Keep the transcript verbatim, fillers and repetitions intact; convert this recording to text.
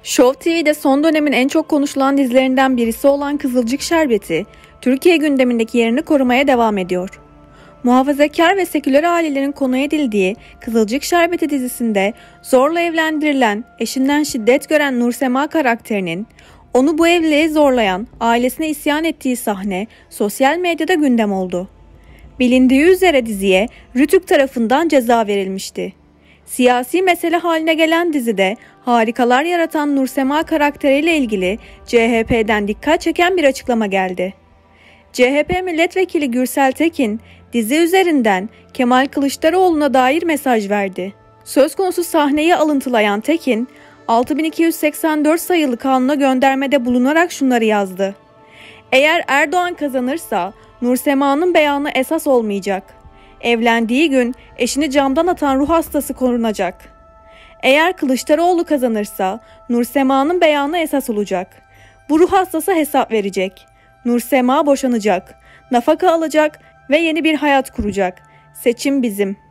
Show T V'de son dönemin en çok konuşulan dizilerinden birisi olan Kızılcık Şerbeti, Türkiye gündemindeki yerini korumaya devam ediyor. Muhafazakar ve seküler ailelerin konu edildiği Kızılcık Şerbeti dizisinde zorla evlendirilen, eşinden şiddet gören Nursema karakterinin onu bu evliliğe zorlayan ailesine isyan ettiği sahne sosyal medyada gündem oldu. Bilindiği üzere diziye Rütük tarafından ceza verilmişti. Siyasi mesele haline gelen dizide harikalar yaratan Nursema karakteriyle ilgili C H P'den dikkat çeken bir açıklama geldi. C H P milletvekili Gürsel Tekin, dizi üzerinden Kemal Kılıçdaroğlu'na dair mesaj verdi. Söz konusu sahneyi alıntılayan Tekin, altı bin iki yüz seksen dört sayılı kanuna göndermede bulunarak şunları yazdı. Eğer Erdoğan kazanırsa Nursema'nın beyanı esas olmayacak. Evlendiği gün eşini camdan atan ruh hastası korunacak. Eğer Kılıçdaroğlu kazanırsa Nursema'nın beyanı esas olacak. Bu ruh hastası hesap verecek. Nursema boşanacak, nafaka alacak ve yeni bir hayat kuracak. Seçim bizim.